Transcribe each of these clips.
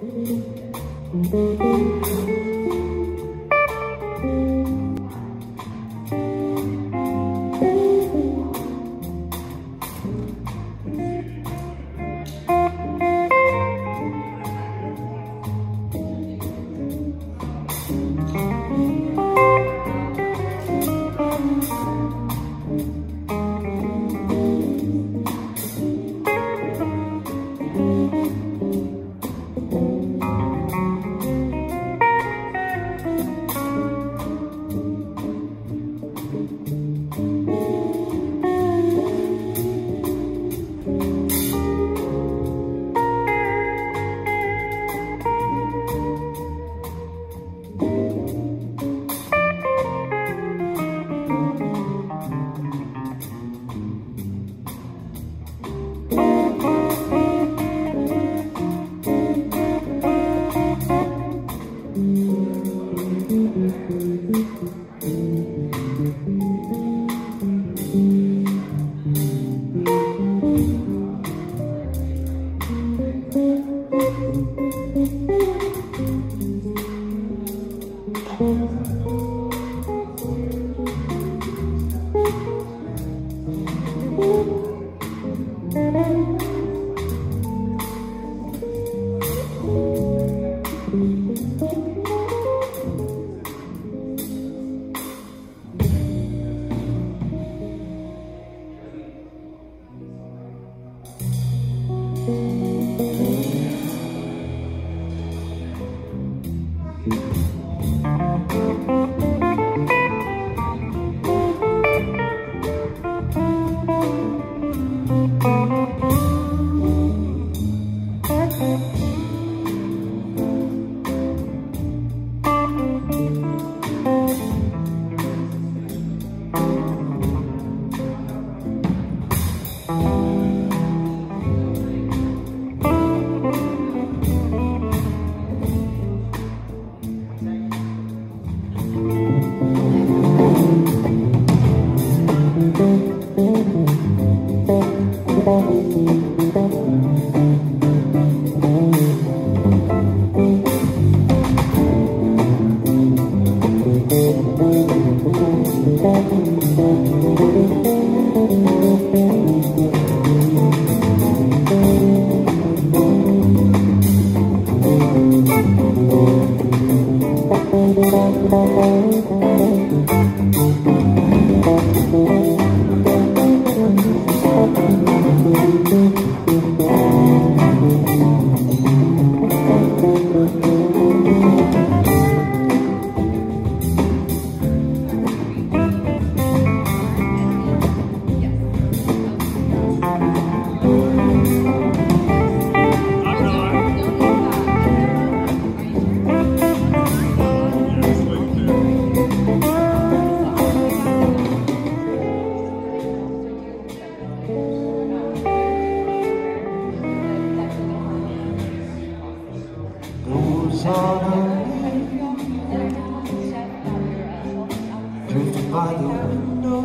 Drifted by the window,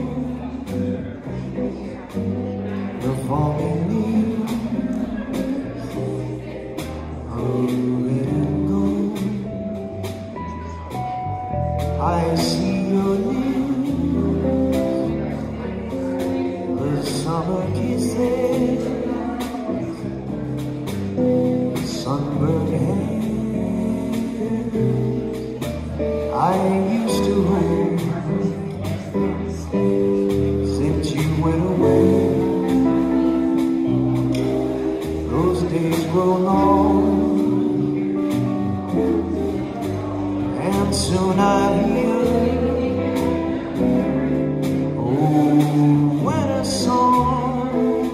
the falling leaves are letting go. I see your lips, the summer kisses, sunburned hands I used to hold. Since you went away, those days grow long, and soon I'm here. Oh, winter song,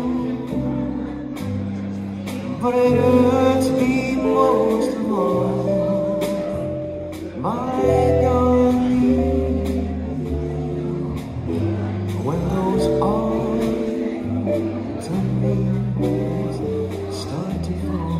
but it hurts me most of all. My darling, when those autumn leaves start to fall.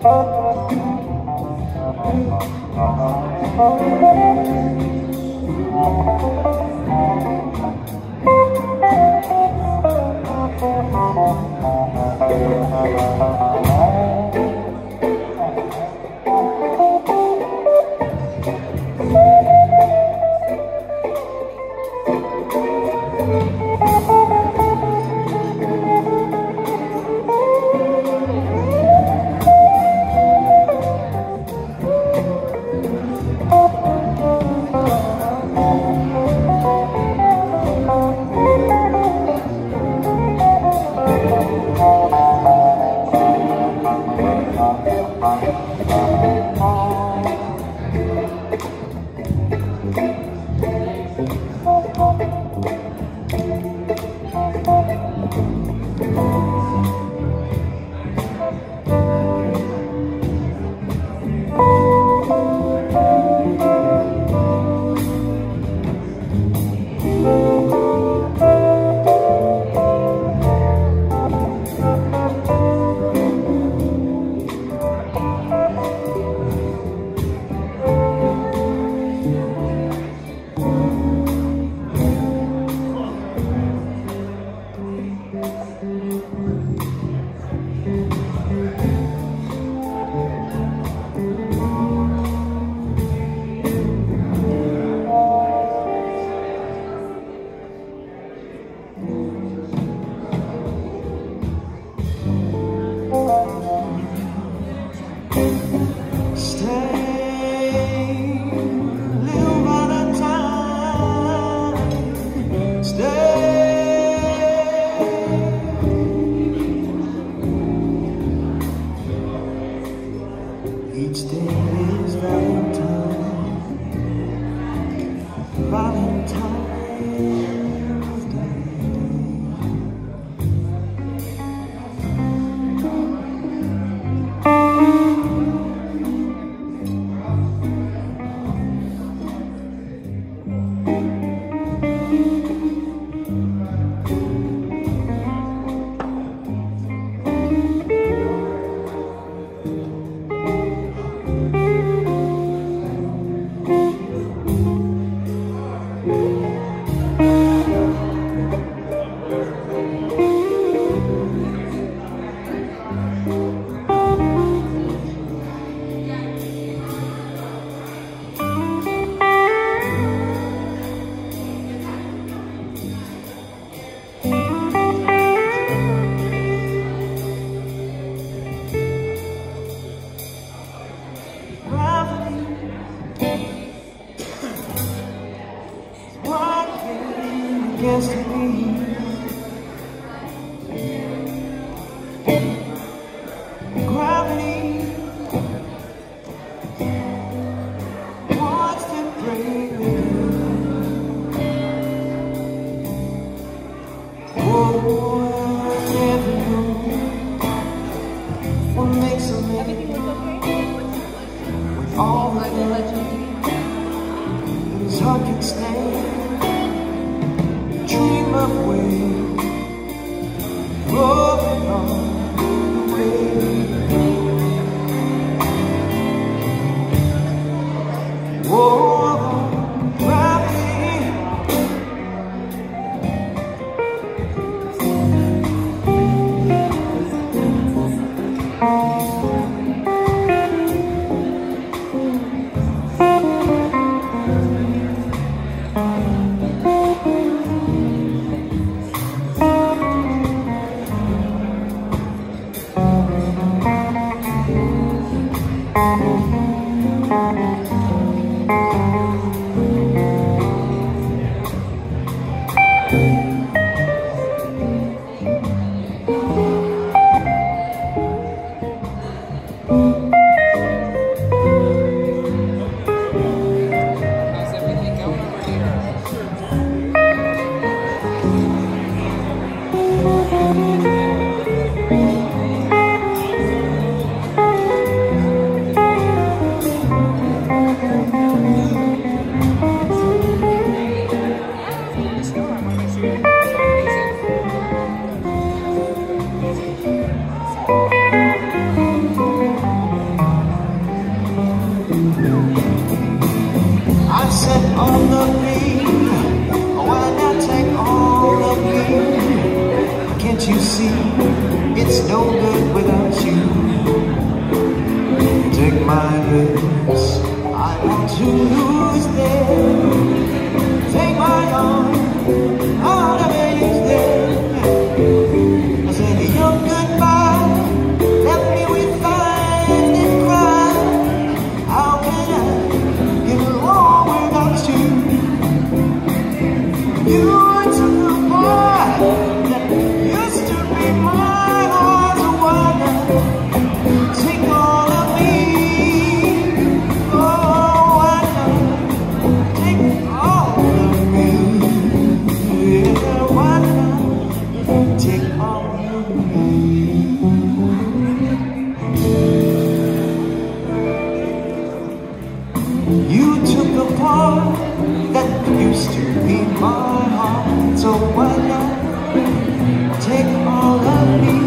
Each day is Valentine, Valentine's Day. Against me, gravity wants to break me. Oh, I never know what makes a man with all the legend his heart can stand. Dream of waves floating on the wave. Oh, gravity. place I want to lose them. Take my arm, I'll never use them. I said your goodbye left me with fires and cry. How can I get along without you? You took the part that used to be mine. Oh, so why not take all of me? Oh, why not take all of me? Yeah, why not take all of me? You took the part that used to be my heart, so why not take all of me?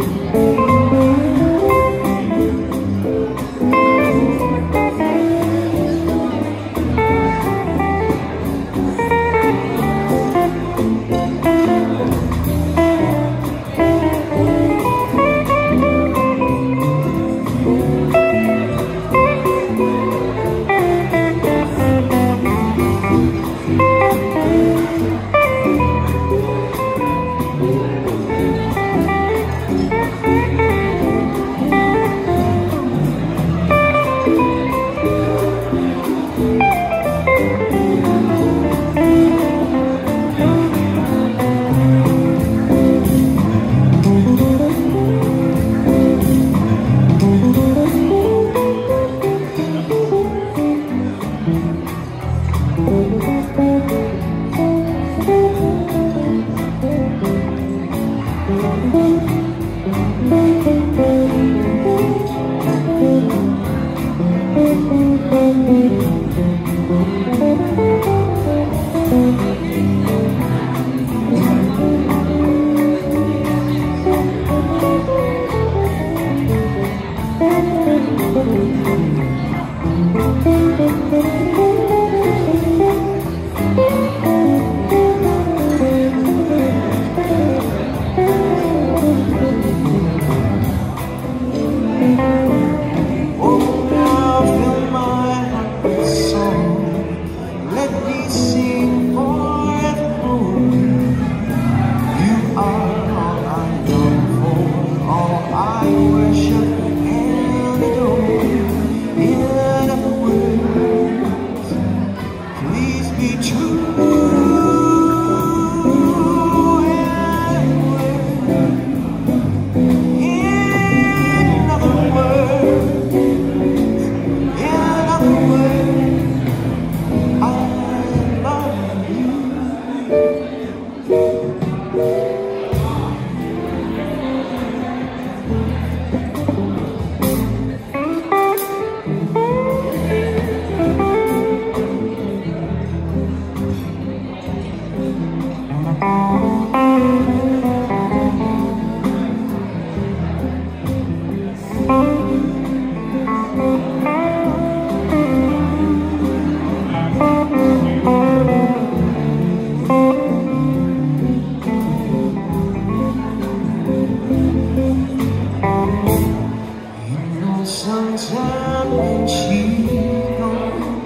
Sometimes when she's gone,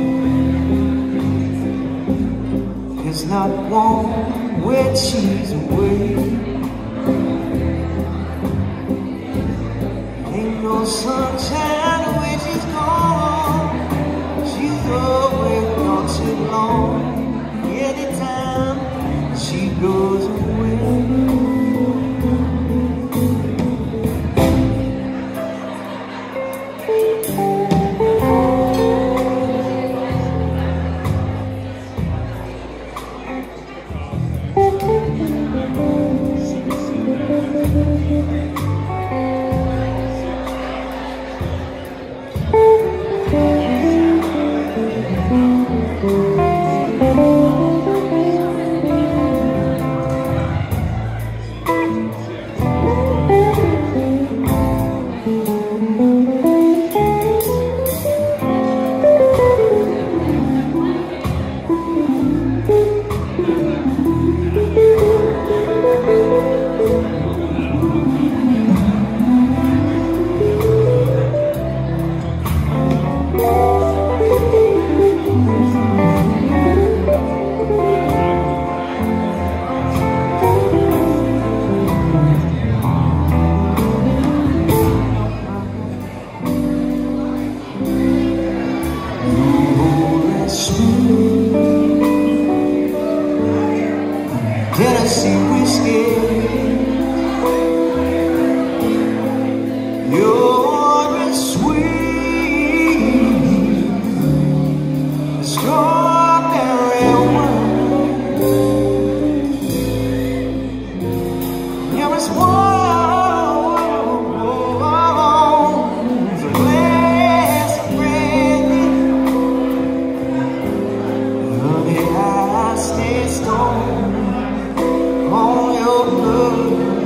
there's not one when she's away. Ain't no sunshine when she's gone. She's always gone too long. Anytime she goes away. You're as sweet as strawberry wine. You're as warm as a glass of brandy. Honey, I stay stoned on your blood.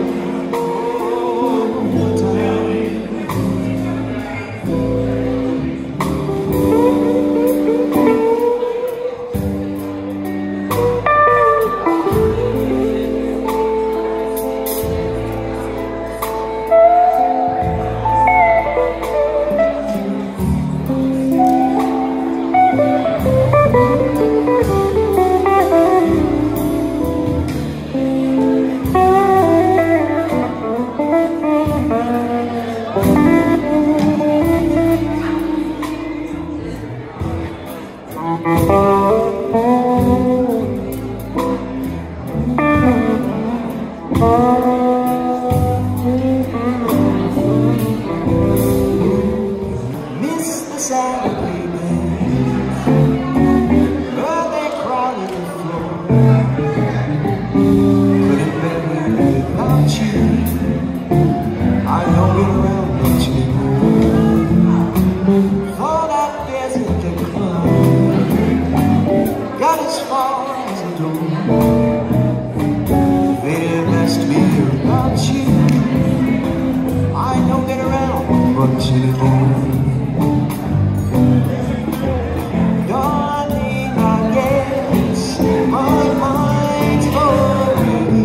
Miss the Saturday night, where they crowded the floor. Couldn't bear it without you. I don't get around much anymore. Thought I'd visit the club, got as far as the door. They asked me about you. I don't get around much anymore. Darling, I guess my mind's for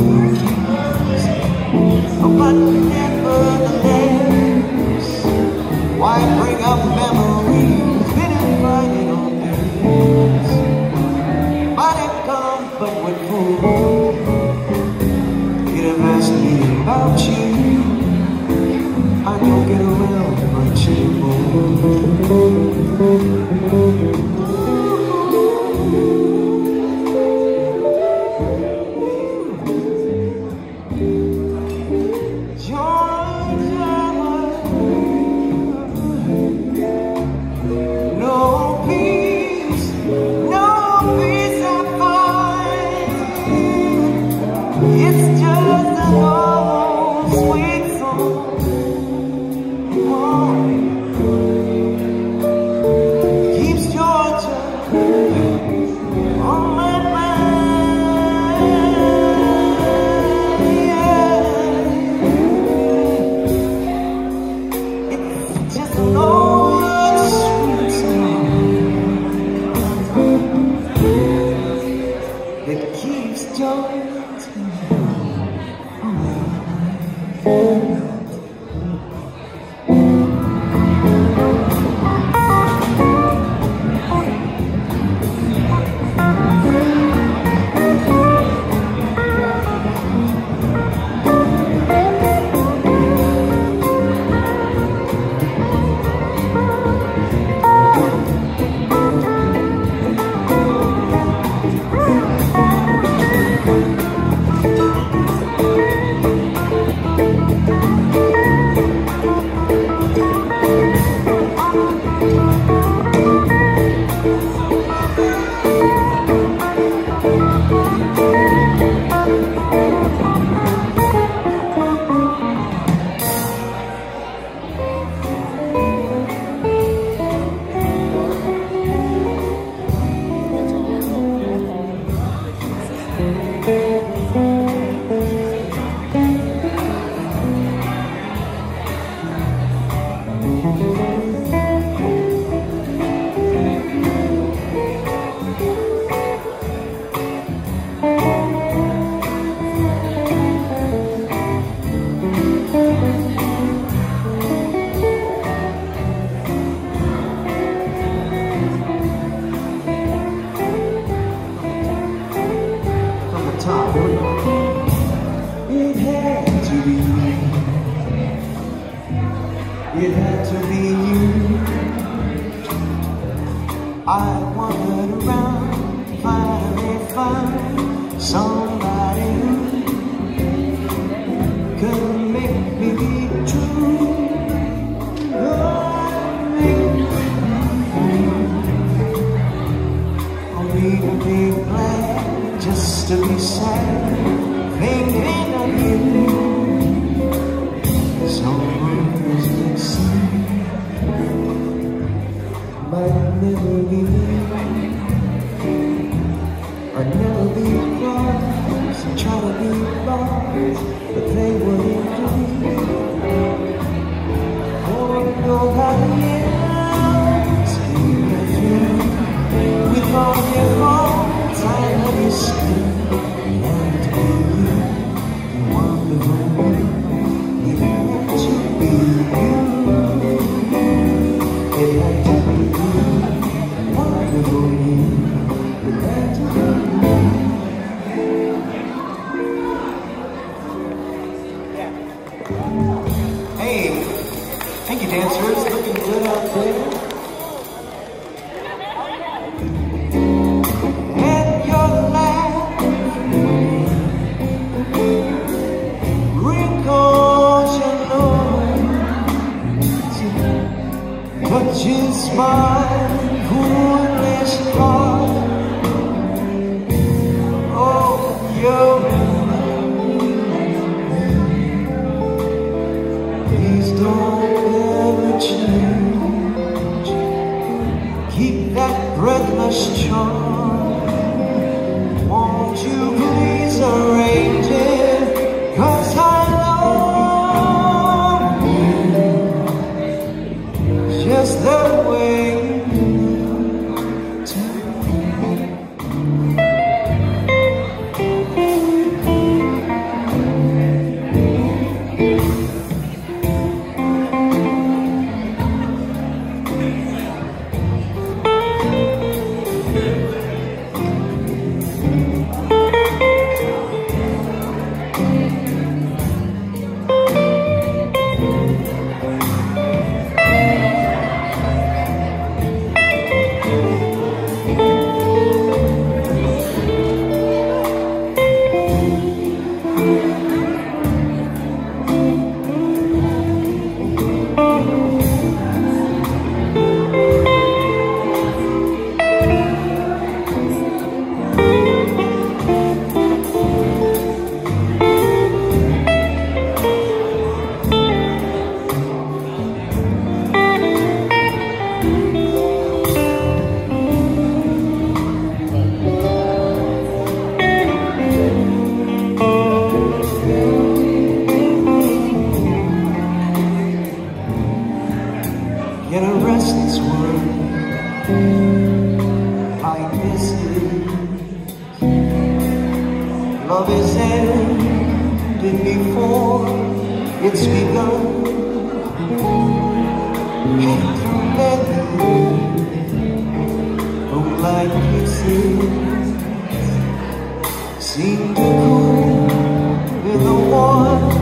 you. But nevertheless, why bring up memories? Been invited on days, but it comfort with food. You'd have asked me about you. I don't get around much anymore. Georgia, no peace I find. It's just an old sweet song. Keeps Georgia on my mind. Yeah. It's just an old sweet song that keeps Georgia on my mind. It had to be me. It had to be you. I wandered around, finally found somebody who could make me be true. night, thinking of you. Someone's been seen, might never be me. I'd never be close and try to be lost, but they wouldn't do me. Oh, nobody else can get through with all your hearts. I love your skin and to be you, wonderful me. It had to be you. It had to be you, wonderful me. It had to be you. Hey, thank you, dancers. Looking good out there. And your laugh wrinkles your nose, but you smile foolish heart. Oh, you're don't ever change. Keep that breathless charm. Won't you please arrange it? 'Cause I love you just the way you do. In a restless world like this is, love is ended before it's begun. Hate through memory, moonlight kisses seem to cool with the warmth